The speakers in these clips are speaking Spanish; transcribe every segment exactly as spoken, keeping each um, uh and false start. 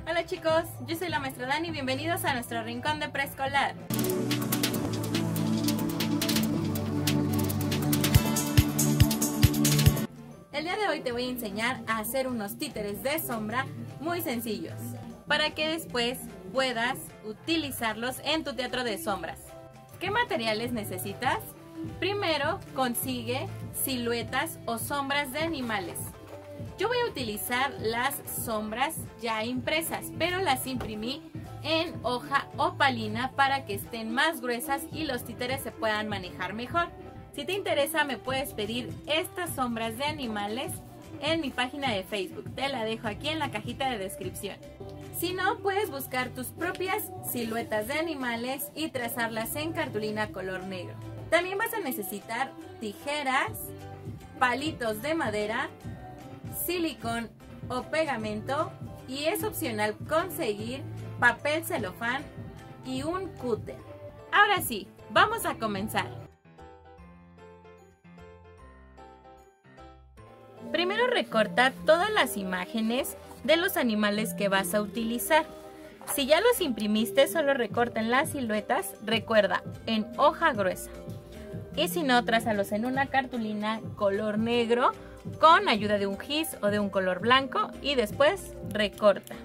Hola chicos, yo soy la maestra Dani y bienvenidos a nuestro rincón de preescolar. El día de hoy te voy a enseñar a hacer unos títeres de sombra muy sencillos para que después puedas utilizarlos en tu teatro de sombras. ¿Qué materiales necesitas? Primero consigue siluetas o sombras de animales. Yo voy a utilizar las sombras ya impresas, pero las imprimí en hoja opalina para que estén más gruesas y los títeres se puedan manejar mejor. Si te interesa, me puedes pedir estas sombras de animales en mi página de Facebook. Te la dejo aquí en la cajita de descripción. Si no, puedes buscar tus propias siluetas de animales y trazarlas en cartulina color negro. También vas a necesitar tijeras, palitos de madera, silicón o pegamento, y es opcional conseguir papel celofán y un cúter. Ahora sí, vamos a comenzar. Primero recorta todas las imágenes de los animales que vas a utilizar. Si ya los imprimiste, solo recorta en las siluetas, recuerda, en hoja gruesa. Y si no, trázalos en una cartulina color negro con ayuda de un gis o de un color blanco y después recorta.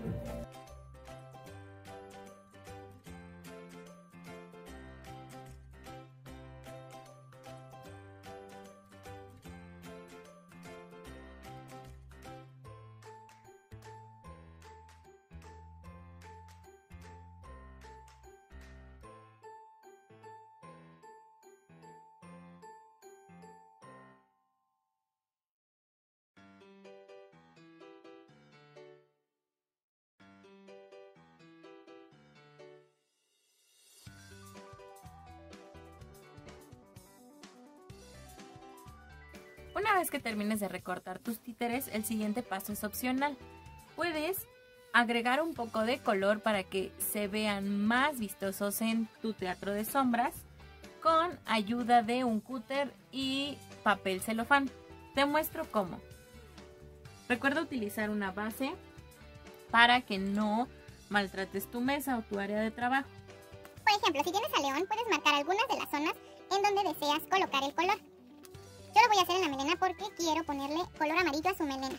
Una vez que termines de recortar tus títeres, el siguiente paso es opcional. Puedes agregar un poco de color para que se vean más vistosos en tu teatro de sombras con ayuda de un cúter y papel celofán. Te muestro cómo. Recuerda utilizar una base para que no maltrates tu mesa o tu área de trabajo. Por ejemplo, si tienes a león, puedes marcar algunas de las zonas en donde deseas colocar el color. Yo lo voy a hacer en la melena porque quiero ponerle color amarillo a su melena.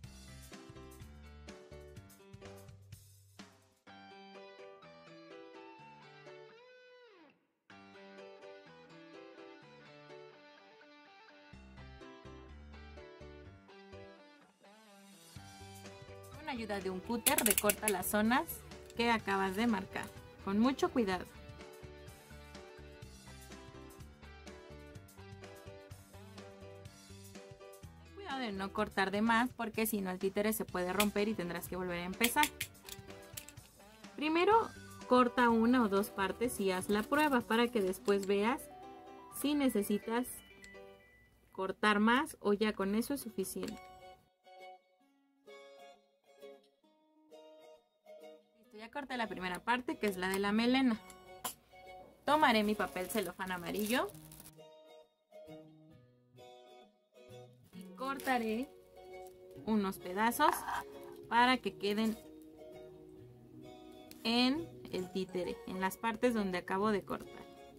Con ayuda de un cúter recorta las zonas que acabas de marcar, con mucho cuidado. De no cortar de más porque si no el títere se puede romper y tendrás que volver a empezar. Primero corta una o dos partes y haz la prueba para que después veas si necesitas cortar más o ya con eso es suficiente. Listo, ya corté la primera parte, que es la de la melena. Tomaré mi papel celofán amarillo. Cortaré unos pedazos para que queden en el títere, en las partes donde acabo de cortar.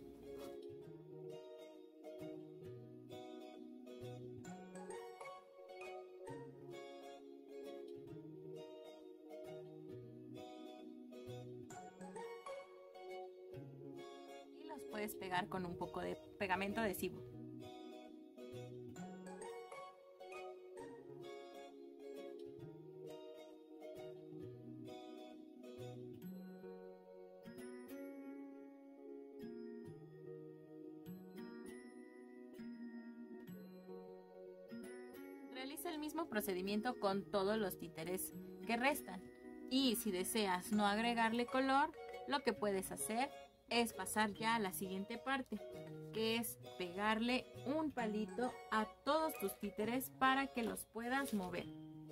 Y los puedes pegar con un poco de pegamento adhesivo. Realiza el mismo procedimiento con todos los títeres que restan. Y si deseas no agregarle color, lo que puedes hacer es pasar ya a la siguiente parte, que es pegarle un palito a todos tus títeres para que los puedas mover.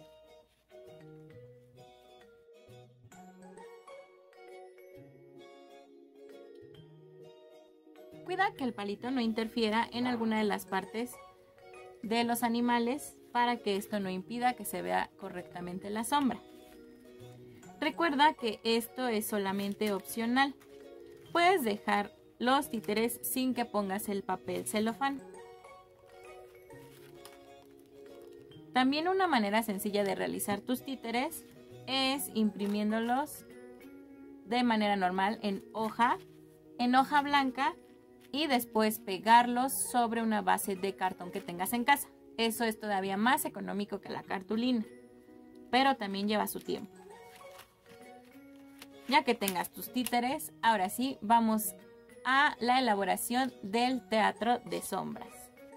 Cuida que el palito no interfiera en alguna de las partes de los animales para que esto no impida que se vea correctamente la sombra. Recuerda que esto es solamente opcional. Puedes dejar los títeres sin que pongas el papel celofán. También una manera sencilla de realizar tus títeres es imprimiéndolos de manera normal en hoja, en hoja blanca y después pegarlos sobre una base de cartón que tengas en casa. Eso es todavía más económico que la cartulina, pero también lleva su tiempo. Ya que tengas tus títeres, ahora sí vamos a la elaboración del teatro de sombras.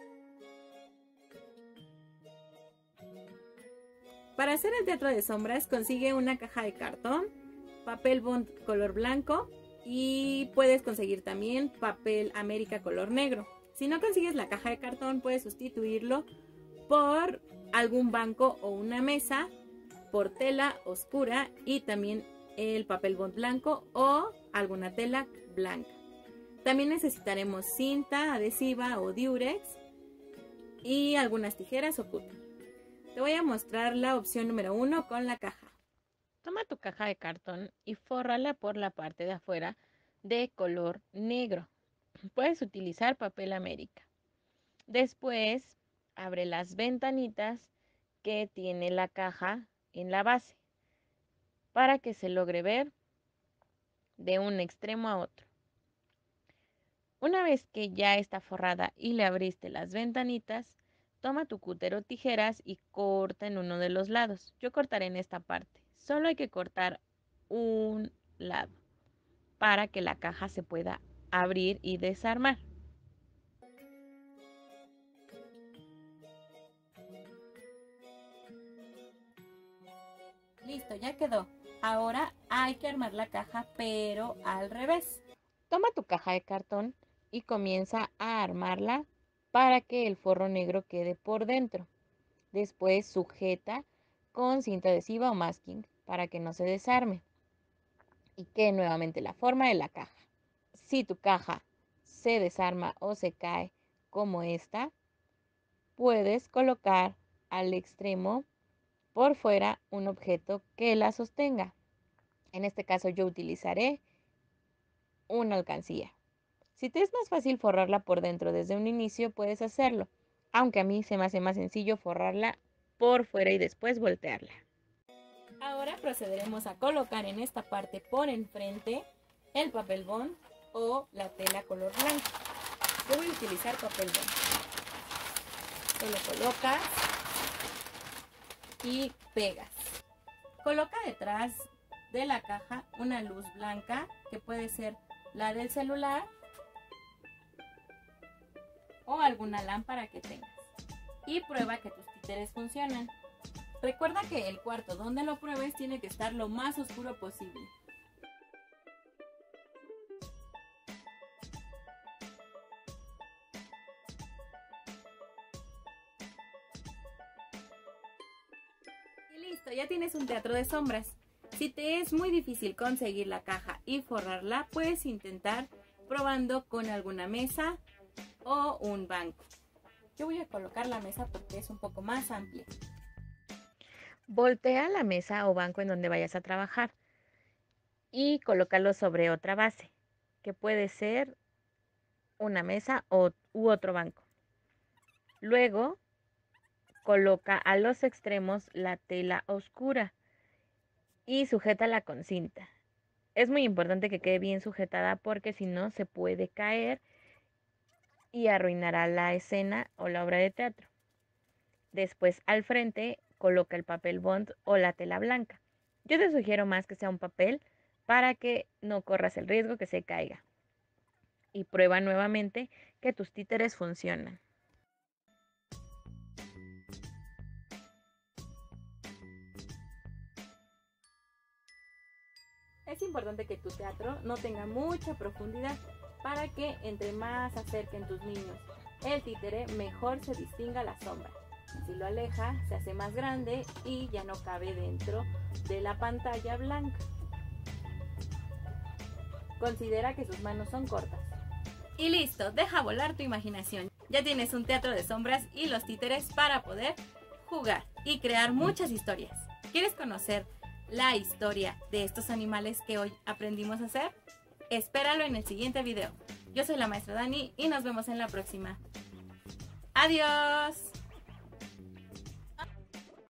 Para hacer el teatro de sombras, consigue una caja de cartón, papel bond color blanco y puedes conseguir también papel América color negro. Si no consigues la caja de cartón, puedes sustituirlo por algún banco o una mesa, por tela oscura y también el papel bond blanco o alguna tela blanca. También necesitaremos cinta adhesiva o diurex y algunas tijeras o cúter. Te voy a mostrar la opción número uno con la caja. Toma tu caja de cartón y fórrala por la parte de afuera de color negro. Puedes utilizar papel América. Después, abre las ventanitas que tiene la caja en la base para que se logre ver de un extremo a otro. Una vez que ya está forrada y le abriste las ventanitas, toma tu cúter o tijeras y corta en uno de los lados. Yo cortaré en esta parte. Solo hay que cortar un lado para que la caja se pueda abrir y desarmar. Listo, ya quedó. Ahora hay que armar la caja, pero al revés. Toma tu caja de cartón y comienza a armarla para que el forro negro quede por dentro. Después sujeta con cinta adhesiva o masking para que no se desarme y quede nuevamente la forma de la caja. Si tu caja se desarma o se cae como esta, puedes colocar al extremo por fuera un objeto que la sostenga. En este caso yo utilizaré una alcancía. Si te es más fácil forrarla por dentro desde un inicio, puedes hacerlo, aunque a mí se me hace más sencillo forrarla por fuera y después voltearla. Ahora procederemos a colocar en esta parte por enfrente el papel bond o la tela color blanco. Yo voy a utilizar papel bond. Lo colocas y pegas. Coloca detrás de la caja una luz blanca que puede ser la del celular o alguna lámpara que tengas y prueba que tus títeres funcionan. Recuerda que el cuarto donde lo pruebes tiene que estar lo más oscuro posible. Y listo, ya tienes un teatro de sombras. Si te es muy difícil conseguir la caja y forrarla, puedes intentar probando con alguna mesa o un banco. Yo voy a colocar la mesa porque es un poco más amplia. Voltea la mesa o banco en donde vayas a trabajar y colócalo sobre otra base, que puede ser una mesa o, u otro banco. Luego, coloca a los extremos la tela oscura y sujétala con cinta. Es muy importante que quede bien sujetada porque si no se puede caer y arruinará la escena o la obra de teatro. Después al frente coloca el papel bond o la tela blanca. Yo te sugiero más que sea un papel para que no corras el riesgo que se caiga. Y prueba nuevamente que tus títeres funcionan. Es importante que tu teatro no tenga mucha profundidad para que entre más acerquen tus niños el títere, mejor se distinga la sombra. Si lo aleja, se hace más grande y ya no cabe dentro de la pantalla blanca. Considera que sus manos son cortas. Y listo, deja volar tu imaginación. Ya tienes un teatro de sombras y los títeres para poder jugar y crear muchas historias. ¿Quieres conocer la historia de estos animales que hoy aprendimos a hacer? Espéralo en el siguiente video. Yo soy la maestra Dani y nos vemos en la próxima. ¡Adiós!